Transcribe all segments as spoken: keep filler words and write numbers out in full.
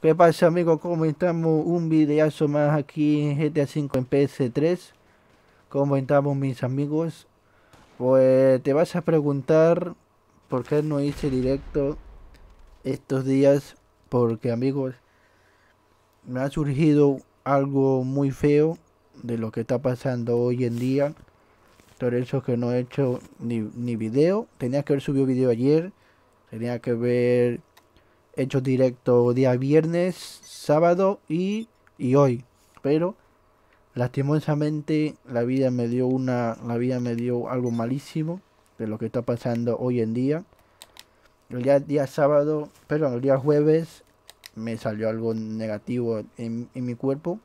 ¿Qué pasa, amigo? ¿Cómo estamos? Un videazo más aquí en G T A cinco en P S tres. ¿Cómo estamos, mis amigos? Pues te vas a preguntar por qué no hice directo estos días. Porque, amigos, me ha surgido algo muy feo de lo que está pasando hoy en día. Por eso que no he hecho ni, ni video. Tenía que haber subido video ayer. Tenía que haber hecho directo día viernes, sábado y, y hoy. Pero lastimosamente la vida me dio una, la vida me dio algo malísimo de lo que está pasando hoy en día. El día, día sábado, perdón, el día jueves me salió algo negativo en, en mi cuerpo.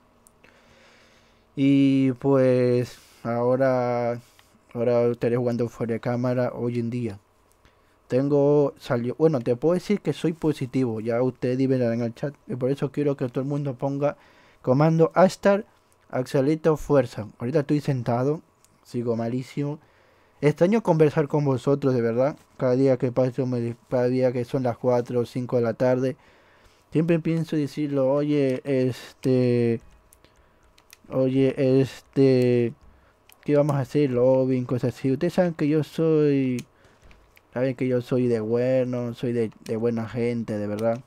Y pues ahora, ahora estaré jugando fuera de cámara hoy en día. Tengo, salió, bueno, te puedo decir que soy positivo, ya ustedes verán en el chat, y por eso quiero que todo el mundo ponga comando hashtag Axelito Fuerza. Ahorita estoy sentado, sigo malísimo. Extraño conversar con vosotros, de verdad. Cada día que paso, me, cada día que son las cuatro o cinco de la tarde, siempre pienso decirlo, oye, este, oye, este, ¿qué vamos a hacer? Lobbying, cosas así. Ustedes saben que yo soy... Saben que yo soy de bueno, soy de, de buena gente, de verdad.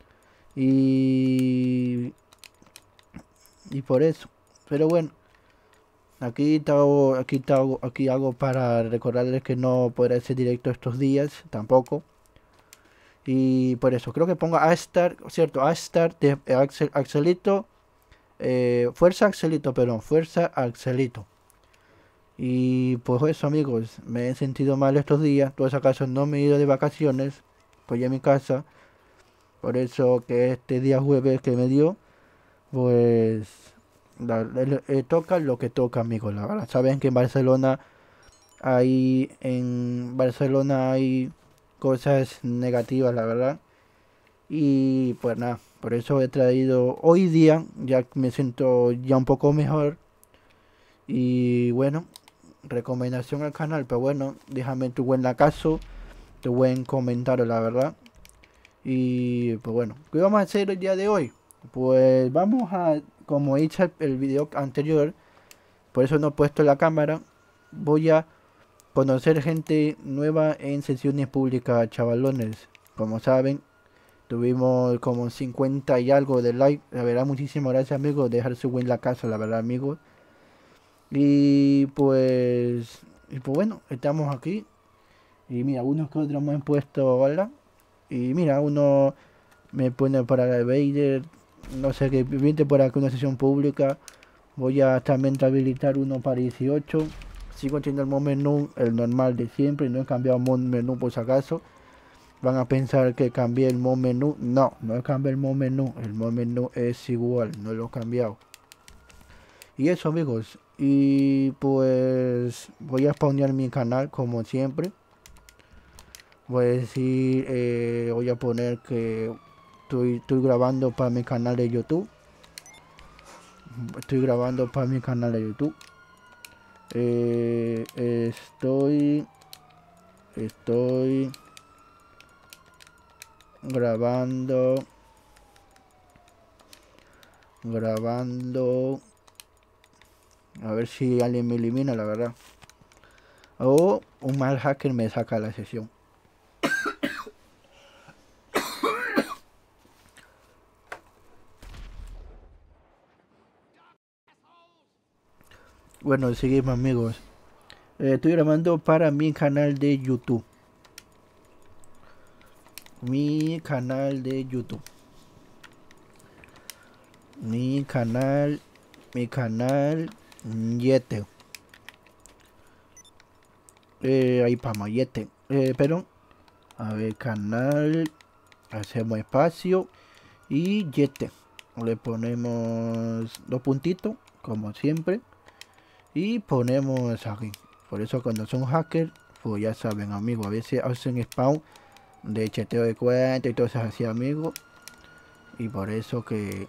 Y, y por eso. Pero bueno, aquí hago, aquí hago, aquí hago para recordarles que no podré hacer directo estos días, tampoco. Y por eso, creo que ponga hashtag, cierto, hashtag de Axel, Axelito, eh, fuerza Axelito, perdón, fuerza Axelito. Y pues eso, amigos, me he sentido mal estos días, por si acaso no me he ido de vacaciones, pues ya en mi casa. Por eso que este día jueves que me dio, pues la, le- le toca lo que toca, amigos. La verdad, saben que en Barcelona hay en Barcelona hay cosas negativas, la verdad. Y pues nada, por eso he traído hoy día, ya me siento ya un poco mejor. Y bueno, recomendación al canal, pero bueno, déjame tu buen lacazo, tu buen comentario, la verdad. Y pues bueno, ¿qué vamos a hacer el día de hoy? Pues vamos a, como he dicho el video anterior, por eso no he puesto la cámara, voy a conocer gente nueva en sesiones públicas, chavalones. Como saben, tuvimos como cincuenta y algo de like. La verdad, muchísimas gracias, amigos. Dejar su buen la casa, la verdad, amigos. Y pues, y pues bueno, estamos aquí. Y mira, unos que otros me han puesto, hola. Y mira, uno me pone para el Vader, no sé, que viste por aquí una sesión pública. Voy a también habilitar uno para dieciocho. Sigo teniendo el menú, el normal de siempre, no he cambiado el menú por si acaso. Van a pensar que cambié el menú. No, no he cambiado el menú, el menú es igual, no lo he cambiado. Y eso, amigos, y pues voy a spawnear mi canal como siempre. Voy a decir, eh, voy a poner que estoy, estoy grabando para mi canal de YouTube. Estoy grabando para mi canal de YouTube. Eh, estoy, estoy grabando, grabando. A ver si alguien me elimina, la verdad. O un mal hacker me saca la sesión. Bueno, seguimos, amigos. Eh, estoy grabando para mi canal de YouTube. Mi canal de YouTube. Mi canal. Mi canal. Yete. Eh, ahí para Mayete. Eh, pero. A ver, canal. Hacemos espacio. Y Yete. Le ponemos dos puntitos. Como siempre. Y ponemos aquí. Por eso cuando son hackers. Pues ya saben, amigos. A veces hacen spawn de cheteo de cuenta y todo eso así, amigos. Y por eso que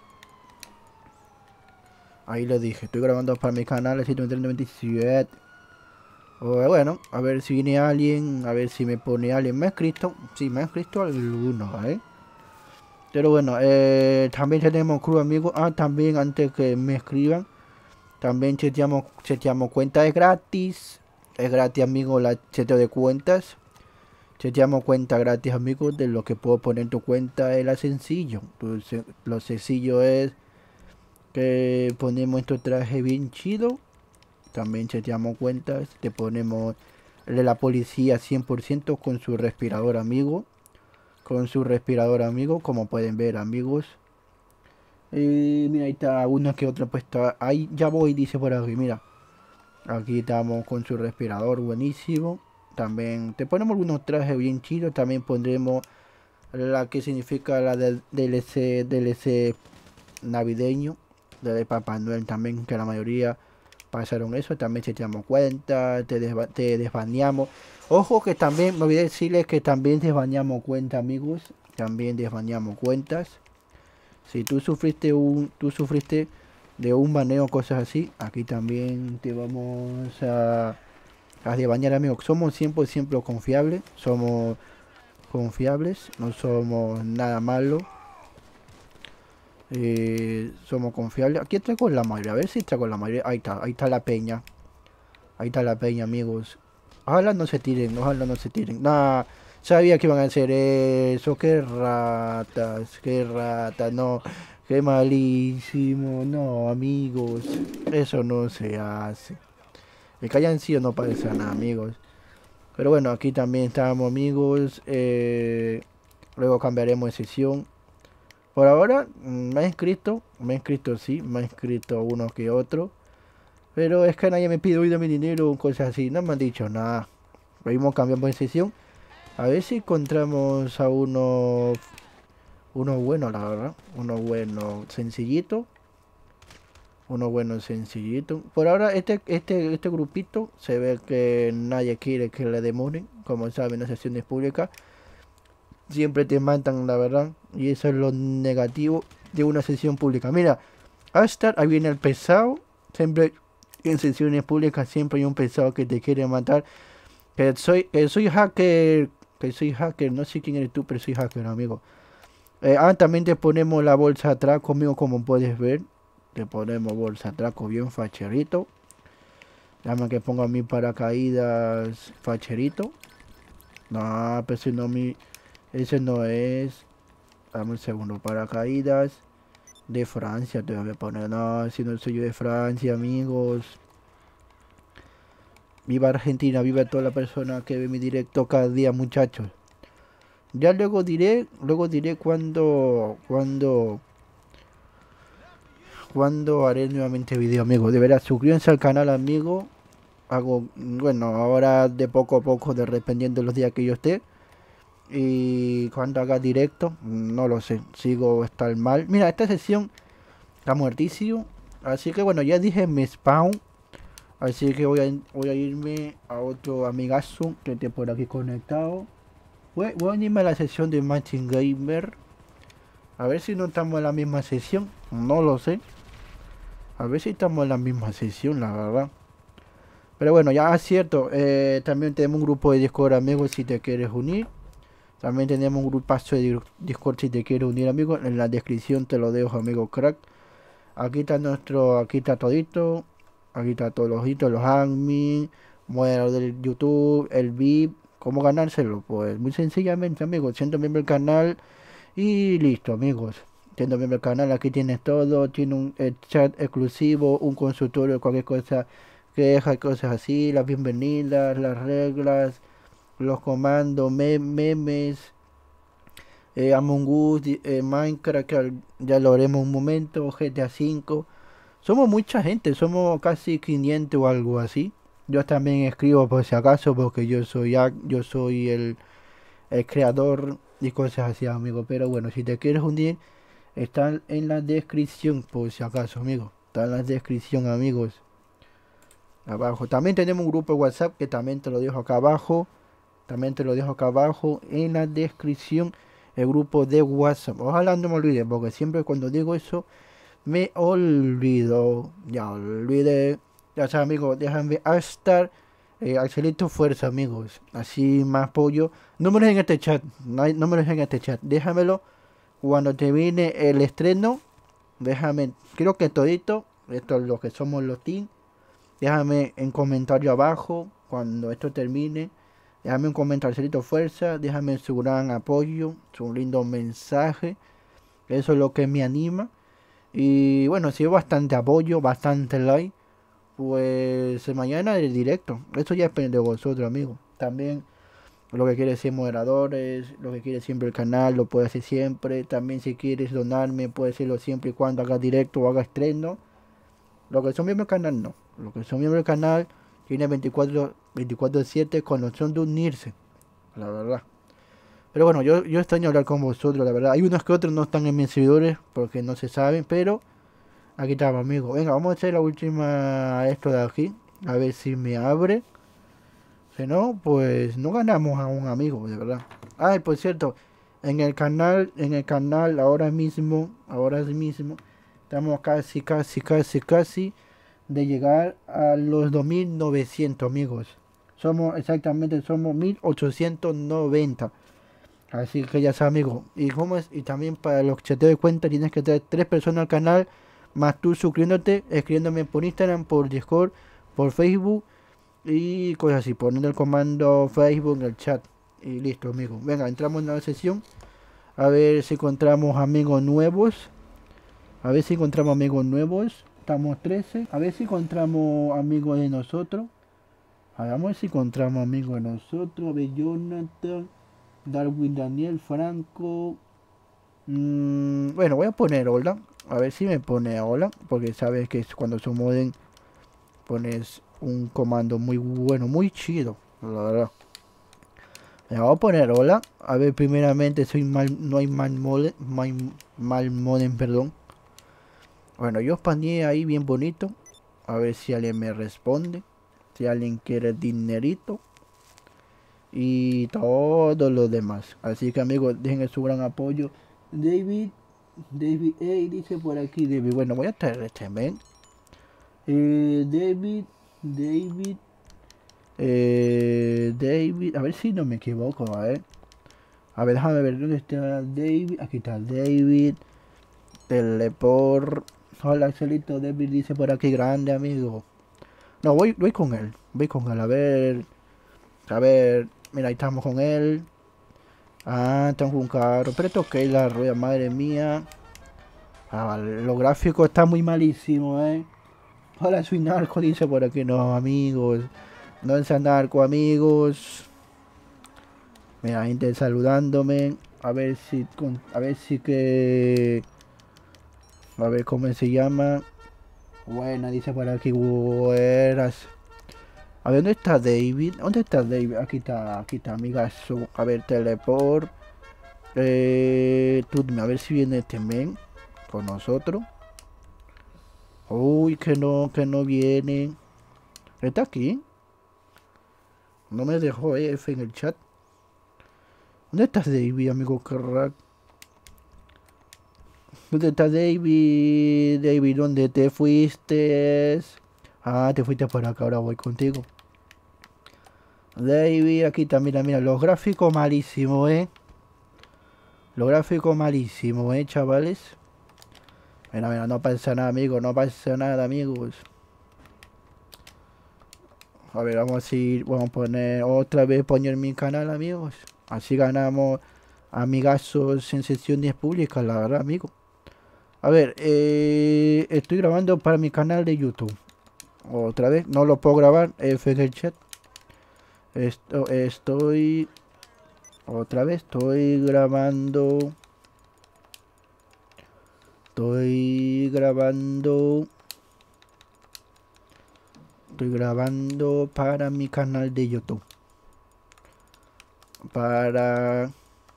ahí lo dije, estoy grabando para mi canal ciento noventa y siete. O, bueno, a ver si viene alguien, a ver si me pone alguien. ¿Me ha escrito? Sí, me ha escrito alguno, ¿eh? Pero bueno, eh, también tenemos crew amigos. Ah, también antes que me escriban, también cheteamos, cheteamos cuenta, es gratis. Es gratis, amigo, la cheteo de cuentas. Cheteamos cuenta gratis, amigos. De lo que puedo poner en tu cuenta es la sencillo. Entonces, lo sencillo es que ponemos nuestro traje bien chido. También cheteamos cuentas. Te ponemos el de la policía cien por ciento con su respirador, amigo. Con su respirador, amigo, como pueden ver, amigos. Y mira, ahí está uno que otro puesto. Ahí ya voy, dice por aquí, mira. Aquí estamos con su respirador, buenísimo. También te ponemos algunos trajes bien chidos. También pondremos la que significa la del D L C, D L C navideño. De Papá Noel también, que la mayoría pasaron eso. También se te damos cuenta, te, desba te desbaneamos. Ojo que también, me olvidé decirles que también desbaneamos cuentas, amigos. También desbaneamos cuentas. Si tú sufriste un, tú sufriste de un baneo, cosas así, aquí también te vamos a, a desbanear, amigos. Somos cien por ciento confiables, somos confiables, no somos nada malo. Eh, somos confiables. Aquí traigo la mayoría, a ver si traigo la mayoría. Ahí está, ahí está la peña. Ahí está la peña, amigos. Ojalá no se tiren, ojalá no se tiren. Nah, sabía que iban a hacer eso. Qué ratas, qué ratas, no. Qué malísimo, no, amigos. Eso no se hace. El que hayan sido no parece nada, amigos. Pero bueno, aquí también estamos, amigos. Eh, luego cambiaremos de sesión. Por ahora me he inscrito, me he inscrito sí, me he inscrito uno que otro. Pero es que nadie me pide hoy de mi dinero o cosas así, no me han dicho nada. Vamos, cambiamos de sesión. A ver si encontramos a uno, uno bueno, la verdad. Uno bueno, sencillito. Uno bueno, sencillito. Por ahora este, este, este grupito se ve que nadie quiere que le demoren. Como saben, las sesiones públicas siempre te matan, la verdad. Y eso es lo negativo de una sesión pública. Mira, hasta ahí viene el pesado. Siempre en sesiones públicas siempre hay un pesado que te quiere matar. Que soy, que soy hacker. Que soy hacker. No sé quién eres tú, pero soy hacker, amigo. Eh, ah, también te ponemos la bolsa atrás conmigo, como puedes ver. Te ponemos bolsa atrás con bien facherito. Déjame que ponga mi paracaídas facherito. No, pero si no mi... Ese no es. Dame un segundo. Paracaídas de Francia. Te voy a poner. No, si no soy yo de Francia, amigos. Viva Argentina. Viva toda la persona que ve mi directo cada día, muchachos. Ya luego diré. Luego diré cuando. Cuando. Cuando haré nuevamente video, amigos. De verdad, suscríbanse al canal, amigo. Hago. Bueno, ahora de poco a poco. De dependiendo de los días que yo esté. Y cuando haga directo, no lo sé, sigo estar mal. Mira, esta sesión está muertísimo. Así que bueno, ya dije mi spawn. Así que voy a, voy a irme a otro amigazo que esté por aquí conectado. Voy, voy a irme a la sesión de Matching Gamer. A ver si no estamos en la misma sesión. No lo sé. A ver si estamos en la misma sesión, la verdad. Pero bueno, ya es cierto. Eh, también tenemos un grupo de Discord, amigos, si te quieres unir. También tenemos un grupazo de Discord si te quieres unir, amigo. En la descripción te lo dejo, amigo crack. Aquí está nuestro, aquí está todito. Aquí está todos los hitos, los admin, modelo del YouTube, el V I P. ¿Cómo ganárselo? Pues muy sencillamente, amigos, siendo miembro del canal y listo, amigos. Siendo miembro del canal, aquí tienes todo. Tiene un eh, chat exclusivo, un consultorio, cualquier cosa, quejas, cosas así, las bienvenidas, las reglas, los comandos, me memes, eh, Among Us, eh, Minecraft, que ya lo haremos un momento, G T A cinco. Somos mucha gente, somos casi quinientos o algo así. Yo también escribo por si acaso, porque yo soy yo soy el, el creador y cosas así, amigo. Pero bueno, si te quieres unir, está en la descripción, por si acaso, amigo. Está en la descripción, amigos. Abajo. También tenemos un grupo de WhatsApp que también te lo dejo acá abajo. También te lo dejo acá abajo en la descripción, el grupo de WhatsApp. Ojalá no me olvide, porque siempre cuando digo eso me olvido. Ya olvidé. Ya sabes, amigos, déjame hasta eh, Axelito fuerza, amigos. Así más apoyo. Números en este chat. No hay números en este chat. Déjamelo Cuando termine el estreno, déjame, creo que todito, esto es lo que somos los team, déjame en comentario abajo cuando esto termine. Déjame un comentario fuerza, déjame su gran apoyo, su lindo mensaje. Eso es lo que me anima. Y bueno, si hay bastante apoyo, bastante like, pues mañana el directo. Eso ya depende de vosotros, amigos. También lo que quieres ser moderadores, lo que quieres siempre el canal, lo puedes hacer siempre. También si quieres donarme, puedes hacerlo siempre y cuando haga directo o haga estreno. Lo que son miembros del canal, no. Lo que son miembros del canal tiene veinticuatro siete con opción de unirse. La verdad. Pero bueno, yo, yo extraño hablar con vosotros, la verdad. Hay unos que otros no están en mis servidores porque no se saben, pero aquí estamos, amigos. Venga, vamos a hacer la última esto de aquí. A ver si me abre. Si no, pues no ganamos a un amigo, de verdad. Ay, por cierto, en el canal, en el canal ahora mismo, ahora mismo, estamos casi, casi, casi, casi de llegar a los dos mil novecientos, amigos. Somos, exactamente, somos mil ochocientos noventa. Así que ya sabes, amigo. Y como es, y también para los que te doy cuenta, tienes que tener tres personas al canal, más tú suscribiéndote, escribiéndome por Instagram, por Discord, por Facebook y cosas así, poniendo el comando Facebook en el chat. Y listo, amigo. Venga, entramos en la sesión. A ver si encontramos amigos nuevos. A ver si encontramos amigos nuevos. Estamos trece. A ver si encontramos amigos de nosotros. A ver, vamos a ver si encontramos amigos de nosotros. A ver, Jonathan, Darwin, Daniel, Franco. Mm, bueno, voy a poner hola. A ver si me pone hola. Porque sabes que cuando se modem pones un comando muy bueno, muy chido, la verdad. Me voy a poner hola. A ver, primeramente soy mal, no hay mal modem, mal, mal modem, perdón. Bueno, yo españé ahí bien bonito. A ver si alguien me responde. Si alguien quiere dinerito. Y todo lo demás. Así que amigos, dejen su gran apoyo. David, David, hey, dice por aquí David. Bueno, voy a traer este men. Eh, David, David, eh, David, a ver si no me equivoco, a ver. A ver, déjame ver dónde está David. Aquí está David. Teleport. Hola, Axelito. David dice por aquí, grande amigo. No, voy, voy con él. Voy con él, a ver. A ver, mira, ahí estamos con él. Ah, tengo un carro. Pero toqué la rueda, madre mía. Ah, vale, los gráficos están muy malísimos, eh. Hola, soy narco, dice por aquí. No, amigos. No sean narco, amigos. Mira, gente saludándome. A ver si. A ver si que. A ver cómo se llama. Buena, dice por aquí. Buenas. A ver, ¿dónde está David? ¿Dónde está David? Aquí está, aquí está, amigazo. A ver, teleport. Eh, tú, a ver si viene este men con nosotros. Uy, que no, que no viene. ¿Está aquí? No me dejó F en el chat. ¿Dónde estás, David, amigo crack? ¿Dónde está David? David, ¿dónde te fuiste? Ah, te fuiste por acá, ahora voy contigo. David, aquí está, mira, mira, los gráficos malísimos, eh. Los gráficos malísimos, eh, chavales. Mira, mira, no pasa nada, amigos, no pasa nada, amigos. A ver, vamos a ir, vamos a poner otra vez poner mi canal, amigos. Así ganamos amigazos en sesiones públicas, la verdad, amigos. A ver, eh, estoy grabando para mi canal de YouTube. Otra vez, no lo puedo grabar, F en el chat. Esto, estoy... Otra vez, estoy grabando... Estoy grabando... Estoy grabando para mi canal de YouTube. Para...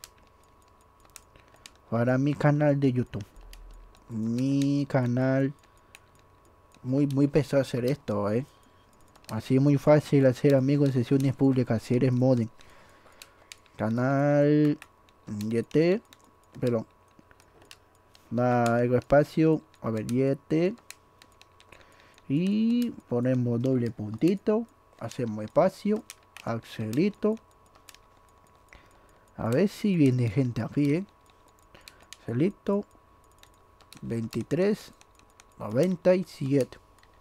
Para mi canal de YouTube. Mi canal... Muy, muy pesado hacer esto, eh. Así es muy fácil hacer amigos en sesiones públicas si eres modem. Canal... Y T... Perdón. Da algo espacio. A ver, Y T... Y ponemos doble puntito. Hacemos espacio. Axelito. A ver si viene gente aquí, eh. Celito. veintitrés. noventa y siete.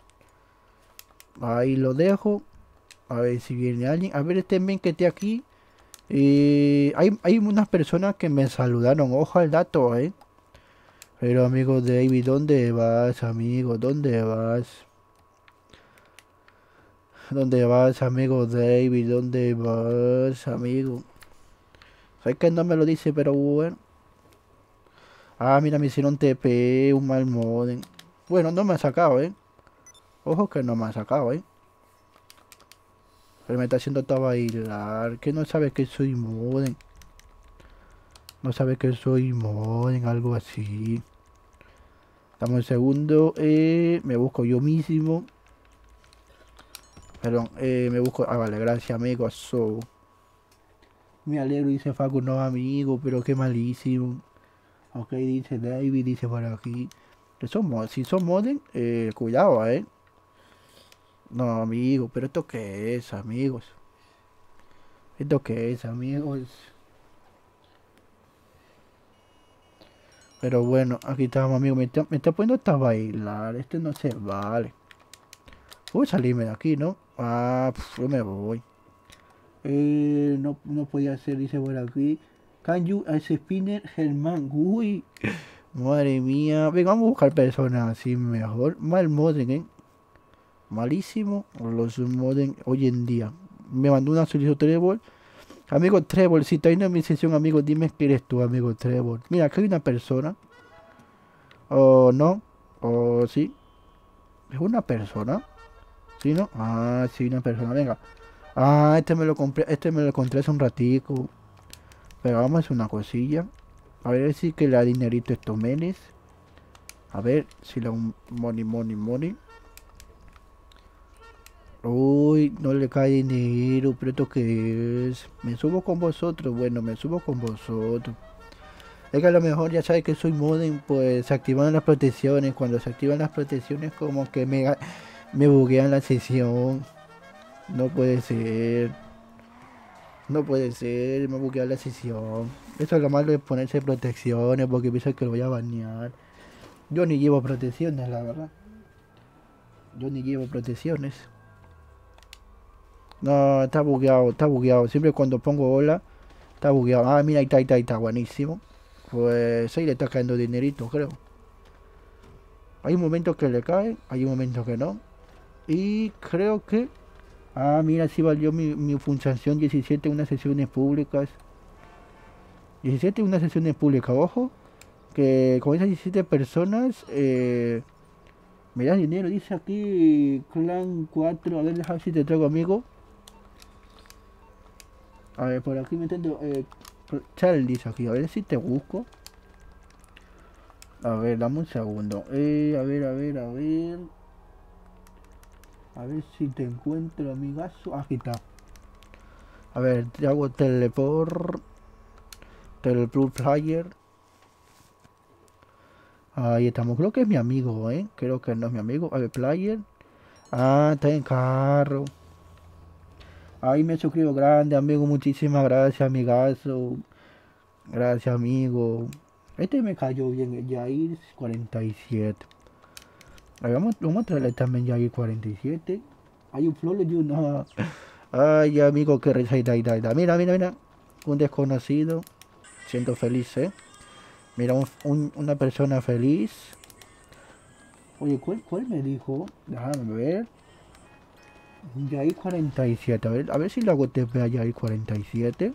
Ahí lo dejo. A ver si viene alguien. A ver este men que esté aquí. Eh, hay, hay unas personas que me saludaron. Ojo al dato, eh. Pero amigo David, ¿dónde vas, amigo? ¿Dónde vas? ¿Dónde vas, amigo David? ¿Dónde vas, amigo? Sé que no me lo dice, pero bueno. Ah, mira, me hicieron T P, un mal modem. Bueno, no me ha sacado, ¿eh? Ojo que no me ha sacado, ¿eh? Pero me está haciendo todo bailar. Que no sabe que soy modem. No sabe que soy modem, algo así. Dame un segundo. Eh, me busco yo mismo. Perdón, eh, me busco... Ah, vale, gracias, amigo. So. Me alegro, dice Facu, no, amigo, pero qué malísimo. Ok, dice David, dice por aquí. Que son mod- si son modem, eh, cuidado, eh. No, amigo, pero esto qué es, amigos. Esto qué es, amigos. Pero bueno, aquí estamos, amigo. Me está, me está poniendo hasta a bailar. Este no se vale. Voy a salirme de aquí, ¿no? Ah, pf, yo me voy. Eh, no, no podía ser, dice por aquí. Can you as spinner, Germán? Uy, madre mía. Venga, vamos a buscar personas así mejor. Mal modem, ¿eh? Malísimo los modem hoy en día. Me mandó una solicitud Trevor. Amigo Trevor, si estás en mi sesión, amigo, dime que eres tú, amigo Trevor. Mira, aquí hay una persona. O no. O sí. ¿Es una persona? ¿Sí, no? Ah, sí, una persona. Venga. Ah, este me lo compré. Este me lo encontré hace un ratico. Pero vamos a hacer una cosilla. A ver si que le da dinerito a estos menes. A ver si le da un money, money, money. Uy, no le cae dinero, pero esto qué es. Me subo con vosotros, bueno, me subo con vosotros. Es que a lo mejor ya sabes que soy modem, pues se activan las protecciones. Cuando se activan las protecciones como que me, ga- me buguean la sesión. No puede ser. No puede ser, me buguea la sesión. Eso es lo malo de ponerse protecciones porque pienso que lo voy a banear. Yo ni llevo protecciones, la verdad. Yo ni llevo protecciones. No, está bugueado, está bugueado. Siempre cuando pongo hola, está bugueado. Ah, mira, ahí está, ahí está, ahí está, buenísimo. Pues ahí le está cayendo dinerito, creo. Hay momentos que le cae, hay momentos que no. Y creo que... Ah, mira, sí valió mi, mi función diecisiete unas sesiones públicas. diecisiete unas sesiones públicas, ojo. Que con esas diecisiete personas... Eh, me das dinero, dice aquí Clan cuatro. A ver, déjame ver si te traigo amigo. A ver, por aquí me entiendo. Eh, Charles dice aquí, a ver si te busco. A ver, dame un segundo. Eh, a ver, a ver, a ver. A ver si te encuentro, amigazo. Aquí está. A ver, te hago teleport. Teleport flyer. Ahí estamos. Creo que es mi amigo, ¿eh? Creo que no es mi amigo. A ver, player. Ah, está en carro. Ahí me suscribo grande, amigo. Muchísimas gracias, amigazo. Gracias, amigo. Este me cayó bien, el Jair cuarenta y siete. A ver, vamos, vamos a traerle también Jair cuarenta y siete. Hay un flor y una... Ay, amigo, que risa y da, y da, y da. Mira, mira, mira. Un desconocido. Siento feliz, ¿eh? Mira, un, un- una persona feliz. Oye, ¿cuál, cuál me dijo? Déjame ver. Jair cuarenta y siete. A ver, a ver si le hago T P a Jair cuarenta y siete.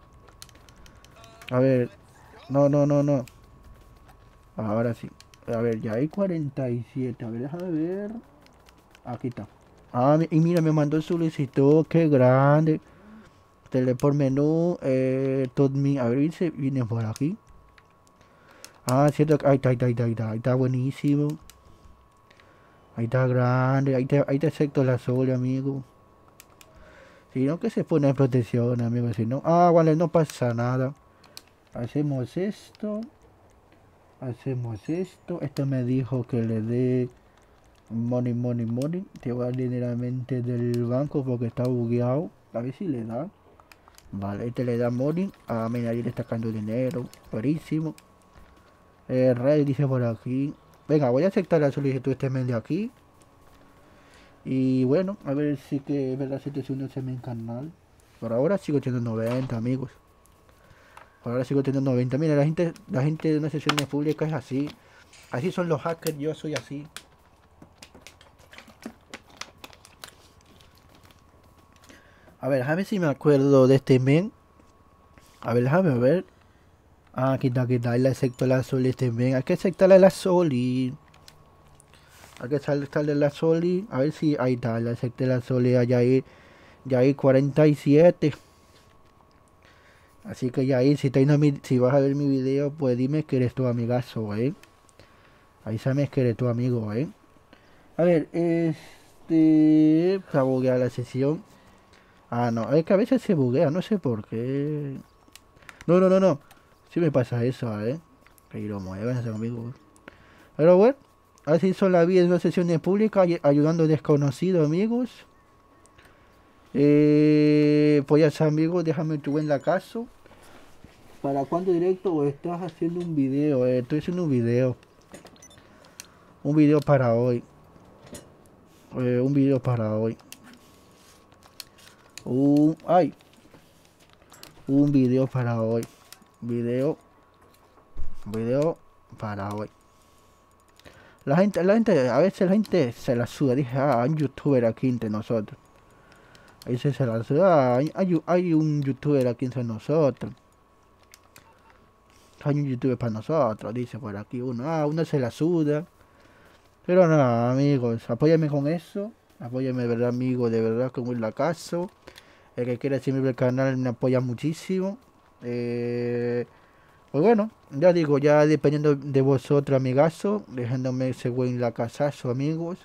A ver. No, no, no, no. Ahora sí. A ver, Jair cuarenta y siete. A ver, déjame ver. Aquí está. Ah, mi- y mira, me mandó solicitud. Qué grande. Teleport menú. Eh, todo mi... A ver, dice, viene por aquí. Ah, cierto. Ahí está, ahí está, ahí está, ahí está. Ahí está buenísimo. Ahí está grande. Ahí te, ahí te acepto la sola, amigo. Si no, que se pone en protección, amigo. Si no. Ah, vale, no pasa nada. Hacemos esto. Hacemos esto. Esto me dijo que le dé money, money, money. Te voy a dar dineramente del banco porque está bugueado. A ver si le da. Vale, este le da money. Ah, mira, ahí le está sacando dinero. Buenísimo. Eh, Rey dice por aquí. Venga, voy a aceptar la solicitud de este mail de aquí. Y bueno, a ver si que es verdad si te uno en mi canal. Por ahora sigo teniendo noventa amigos. Por ahora sigo teniendo noventa. Mira, la gente, la gente de una sesión pública es así. Así son los hackers, yo soy así. A ver, déjame si me acuerdo de este men. A ver, déjame ver. Ah, aquí está, aquí está. Ahí le acepto la sol este men. Hay que aceptarle la sol y... Hay que aceptarle la sol y... A ver si... Ahí está, le acepté la sol y allá ahí... Ya hay cuarenta y siete. Así que ya ahí, si, te, mi, si vas a ver mi video, pues dime que eres tu amigazo, ¿eh? Ahí sabes que eres tu amigo, ¿eh? A ver, este... Se buguea la sesión. Ah, no, es que a veces se buguea, no sé por qué. No, no, no, no. Sí me pasa eso, ¿eh? Que lo muevan ese amigo. Pero bueno, así son la vida en una sesión pública, ayudando a desconocidos, amigos. Eh, pues ya sabes, amigos, déjame tu buen la casa. ¿Para cuándo directo o estás haciendo un video? Eh, estoy haciendo un video. Un video para hoy. Eh, un video para hoy. Un... ¡Ay! Un video para hoy. Video. Video para hoy. La gente, la gente, a veces la gente se la suda. Dije, ah, hay un youtuber aquí entre nosotros. A veces se la suda. Ah, hay, hay, hay un youtuber aquí entre nosotros. Hay un youtuber para nosotros, dice por aquí uno. Ah, uno se la suda. Pero nada, amigos, apóyame con eso. Apóyame de verdad, amigo, de verdad, con el acaso. El que quiera seguirme el canal me apoya muchísimo. Eh, pues bueno, ya digo, ya dependiendo de vosotros, amigazo, dejándome ese buen lacazazo, amigos.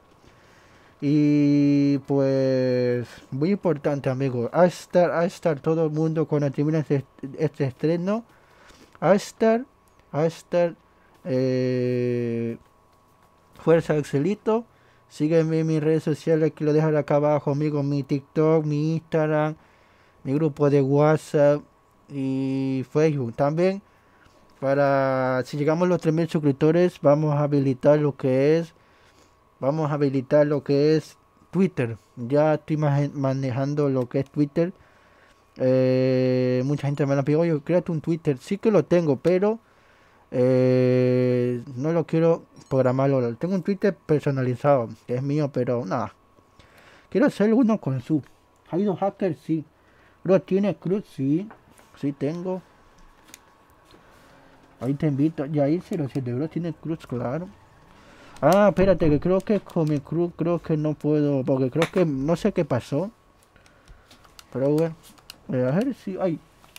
Y pues, muy importante, amigos, a estar, a estar todo el mundo cuando termine este, este estreno. A estar, a estar, eh, Fuerza Excelito. Sígueme en mis redes sociales que lo dejaré acá abajo, amigos. Mi TikTok, mi Instagram, mi grupo de WhatsApp y Facebook. También, para si llegamos a los tres mil suscriptores, vamos a habilitar lo que es. Vamos a habilitar lo que es Twitter. Ya estoy manejando lo que es Twitter. Eh, mucha gente me lo pide, oye, créate un Twitter. Sí que lo tengo, pero eh, no lo quiero programarlo. Tengo un Twitter personalizado, que es mío, pero nada. Quiero hacer uno con su. ¿Hay dos hackers? Sí. Bro, ¿tiene cruz? Sí. Sí tengo. Ahí te invito. Ya ahí cero siete, bro, ¿tiene cruz? Claro. Ah, espérate, que creo que con mi cruz creo que no puedo. Porque creo que no sé qué pasó. Pero bueno. A ver si... Ay.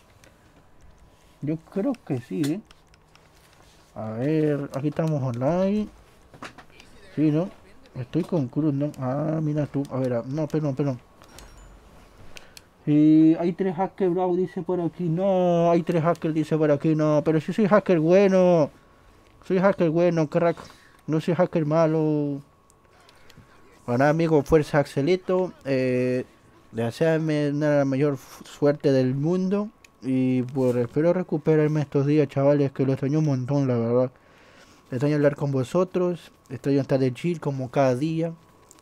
Yo creo que sí, ¿eh? A ver, aquí estamos online. Sí, ¿no? Estoy con cruz, ¿no? Ah, mira tú. A ver, no, perdón, perdón. Y hay tres hackers, bro, dice por aquí. No, hay tres hackers, dice por aquí. No, pero si soy hacker bueno. Soy hacker bueno, crack. No soy hacker malo. Bueno, amigo, fuerza Axelito. Eh, desearme la mayor suerte del mundo. Y pues espero recuperarme estos días, chavales, que lo extraño un montón, la verdad. Extraño hablar con vosotros. Extraño estar de chill como cada día.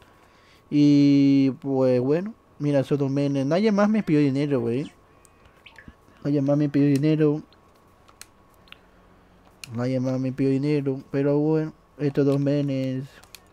Y pues bueno. Mira, esos domenes. Nadie más me pidió dinero, güey. Nadie más me pidió dinero. Nadie más me pidió dinero. Pero bueno, estos domenes.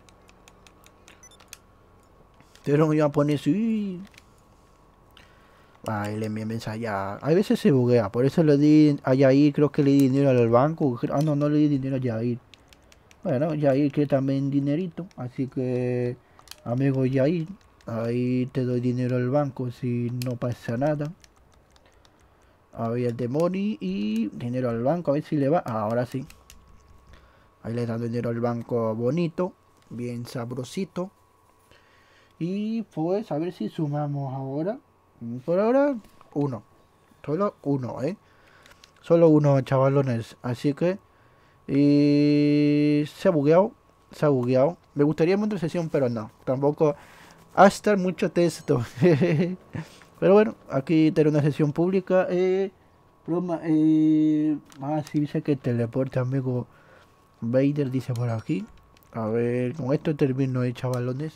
Pero me iba a poner sí. Ay, le envié mensaje ya. A veces se buguea. Por eso le di a Yair. Creo que le di dinero al banco. Ah, no, no le di dinero a Yair. Bueno, Yair quiere también dinerito. Así que, amigo Yair, ahí te doy dinero al banco si no pasa nada. A ver el demonio y dinero al banco. A ver si le va. Ah, ahora sí. Ahí le dan dinero al banco bonito. Bien sabrosito. Y pues a ver si sumamos ahora. Por ahora, uno. Solo uno, ¿eh? Solo uno, chavalones. Así que... Y... Se ha bugueado. Se ha bugueado. Me gustaría otra sesión, pero no. Tampoco... Hasta mucho texto. Pero bueno, aquí tengo una sesión pública. Eh... Broma, eh... Ah, sí, dice que teleporte, amigo. Vader dice por aquí. A ver, con esto termino, eh, chavalones.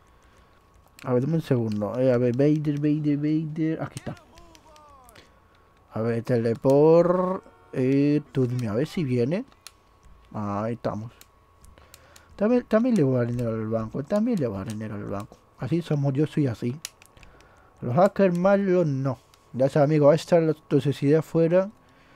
A ver, dame un segundo. Eh, a ver, Vader, Vader, Vader. Aquí está. A ver, teleport. Eh, turno, a ver si viene. Ahí estamos. También, también le voy a dar dinero al banco. También le voy a dar dinero al banco. Así somos, yo soy así. Los hackers malos no. Ya sabes, amigos, va a estar la toxicidad fuera.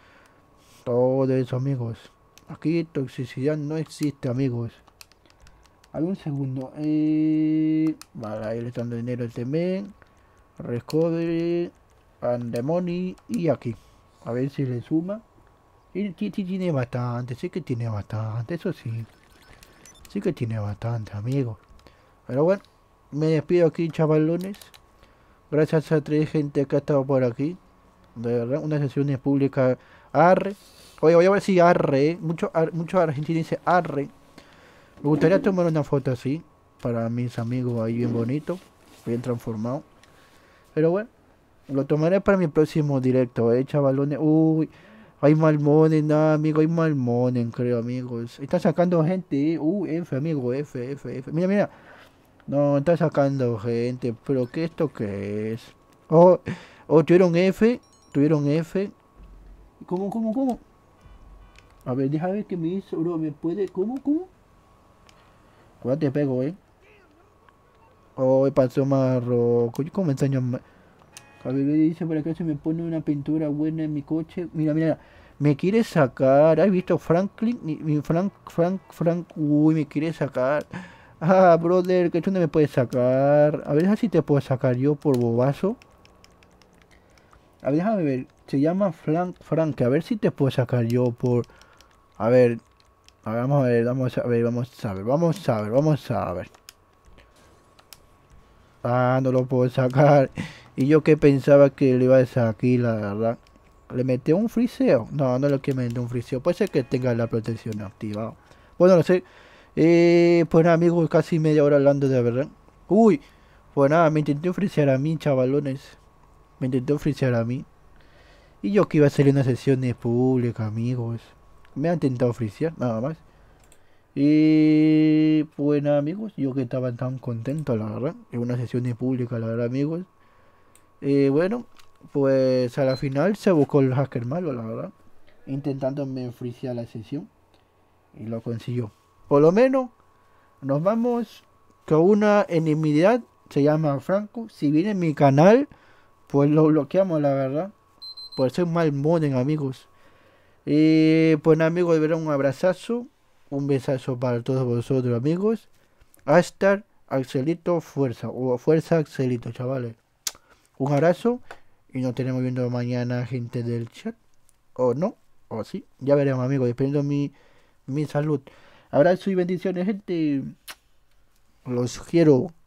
Todo eso, amigos. Aquí toxicidad no existe, amigos. A ver, un segundo. Eh... Vale, ahí le están dando dinero al temen. Recovery. And the money. Y aquí. A ver si le suma. Y tiene bastante. Sí que tiene bastante. Eso sí. Sí que tiene bastante, amigos. Pero bueno. Me despido aquí, chavalones. Gracias a tres gente que ha estado por aquí. De verdad. Unas sesiones públicas. Arre. Oye, voy a ver si arre. Eh. Mucho, ar, mucho argentino dice arre. Me gustaría tomar una foto así. Para mis amigos ahí bien bonito. Bien transformado. Pero bueno. Lo tomaré para mi próximo directo, eh, chavalones. Uy. Hay malmones, nada, amigo. Hay malmones, creo, amigos. Está sacando gente, eh. Uy, F, amigo. F, F, F. Mira, mira. No, está sacando gente. Pero ¿qué esto qué es? Oh, oh, tuvieron F. Tuvieron F. ¿Cómo, cómo, cómo? A ver, déjame ver qué me hizo, bro. ¿Me puede? ¿Cómo, cómo? Cuidado te pego, eh. Oh, pasó marro. ¿Cómo me enseño? A ver, dice por acá se me pone una pintura buena en mi coche. Mira, mira. Me quiere sacar. ¿Has visto Franklin? Mi, mi Frank, Frank, Frank. Uy, me quiere sacar. Ah, brother, que tú no me puedes sacar. A ver, si te puedo sacar yo por bobazo. A ver, déjame ver. Se llama Frank, Frank. A ver si te puedo sacar yo por... A ver. A ver, vamos a ver, vamos a ver, vamos a ver, vamos a ver, vamos a ver. Ah, no lo puedo sacar. Y yo que pensaba que le iba a sacar aquí, la verdad. ¿Le metió un friseo? No, no lo que meter un friseo. Puede ser que tenga la protección activada. Bueno, no sé. Eh, pues nada, amigos, casi media hora hablando de verdad. Uy, pues nada, me intenté frisear a mí, chavalones. Me intentó frisear a mí. Y yo que iba a hacer una sesión pública, amigos. Me ha intentado frisear, nada más. Y pues nada, amigos, yo que estaba tan contento, la verdad. En una sesión pública, la verdad, amigos. Y bueno, pues a la final se buscó el hacker malo, la verdad. Intentándome frisear la sesión. Y lo consiguió. Por lo menos nos vamos con una enemidad. Se llama Franco. Si viene en mi canal, pues lo bloqueamos, la verdad. Por ser mal moden, amigos. Y pues nada, amigos, de verdad, un abrazazo. Un besazo para todos vosotros, amigos. Hasta Axelito Fuerza. O Fuerza Axelito, chavales. Un abrazo. Y nos tenemos viendo mañana, gente del chat. O no, o sí. Ya veremos, amigos. Dependiendo de mi, mi salud. Abrazo y bendiciones, gente. Los quiero.